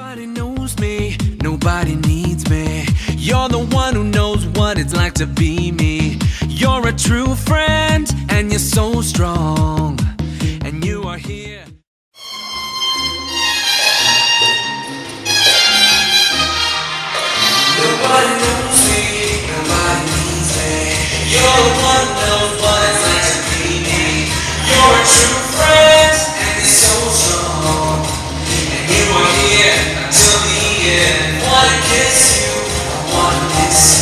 Nobody knows me, nobody needs me. You're the one who knows what it's like to be me. You're a true friend, and you're so strong. And you are here. Nobody knows me, nobody needs me. You're the one who knows what it's like to be me. You're a true friend, and you're so strong. And you are here until the end. Wanna kiss you, I wanna miss you.